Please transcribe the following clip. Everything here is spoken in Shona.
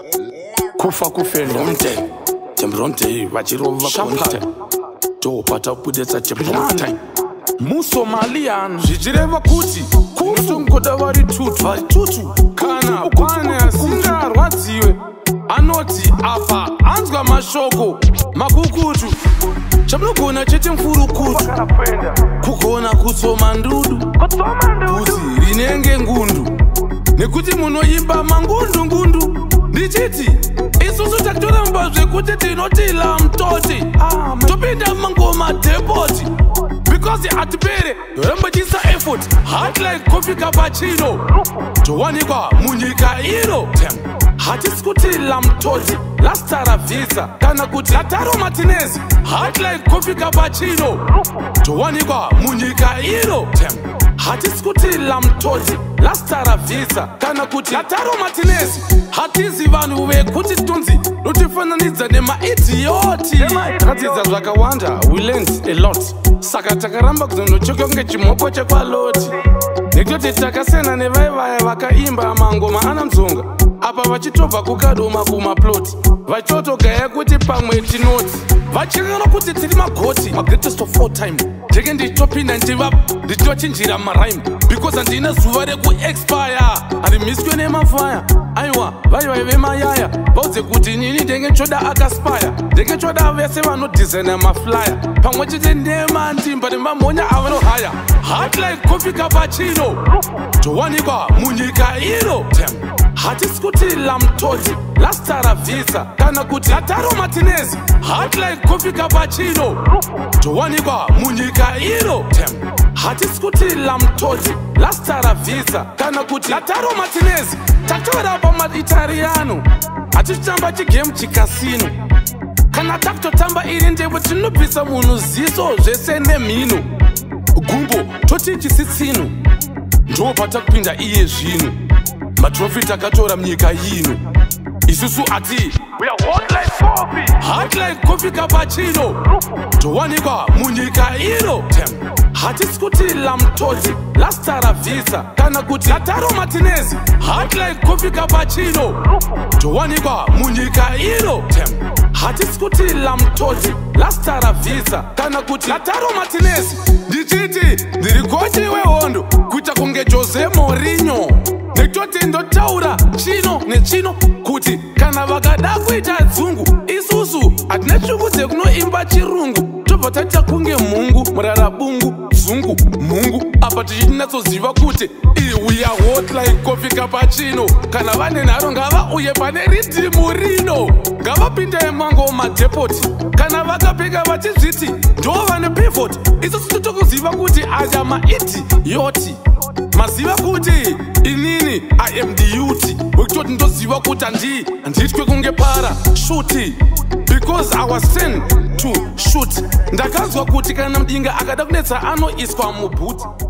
kufa kufendonte Jembronte vachirova konte topata kudetsa jembronte musomalian zvichireva kuti kusungoda vari tutu kana kwane asingarwadziwe anoti apa anzwa mashoko makukutu chamunogona chete mfurukutu kugona kutsoma ndudu bvudzi rinenge ngundu nekuti munoimba mangundu ndichiti isusu takutora mumba zvekuti tinotila mtoti topinda mangoma depoti because atipere rambachisa effort hard like coffee cappuccino towanikwa munyika ino hatisi kutila mtoti lastara visa kana kuti lataro martinez hard like coffee cappuccino towanikwa munyika ino hatisi kutila mtoti lastara visa kana kuti lataro martinez hatizi vanhu vekuti tunzi notifananidza nemaidioti takadzidza zvakawanda we learned a lot saka takaramba kuzonochoka kunge chimhopo chekwaloti nekutoti takasiyana nevaivaya vakaimba mangoma ana mzonga apa vachitobva kukadoma kumaploti vachotogaya kuti pamwe tinoti vachirana kuti tiri magoti magreatest of all time ndenge ndichitopinda ndichitochinjira marime because handina zuva rekuexpire handimiswe nemafaya aiwa vaivai vemayaya vaudze kuti inini ndenge choda akaspire ndenge choda vese vanodhizaina maflyer pamwe chete nemandimba nemamhonya avanohaya hard like coffee cappuccino towanikwa munyika ino hatisi kutila mtoti lastara visa kana kuti lataro martinez hard like coffee cappuccino towanikwa munyika ino hatisi kutila mtoti lastara visa kana kuti lataro martinez takutora pamaitariano hatichitamba chigame chikasino kana takutotamba iri ndebo tinobvisa munhu ziso zvese nemhino gumbo toti chisitsino ndopata kupinda iye zvino matrofi takatora munyika yino isusu ati we are hot like coffee cappuccino towanikwa munyika ino hatisi kutila mtoti lastara visa kana kuti lataro martinez hot like coffee cappuccino towanikwa munyika ino hatisi kutila mtoti lastara visa kana kuti lataro martinez ndichiti ndiri kochi wehondo kuita kunge Jose Mourinho nekutoti ndotaura chino nechino kuti kana vakada kuita dzungu isusu hatina tsvuku dzekunoimba chirungu tobva taita kunge mhungu murarabungu dzungu mhungu apa tichitinatsoziva kuti we are hot like coffee cappuccino kana vane nharo ngavauye pane ridhimu rino ngavapinde mangoma depoti kana vakapfeka vachizviti ndo vane pivot isusu totokuziva kuti aya maidiyoti maziva kuti inini I am the youth wekutoti ndoziva kuti handitwe kunge para shuti because I was sent to shoot ndakanzwa kuti kana mudinga akada kunetsa anoiswa mubhuti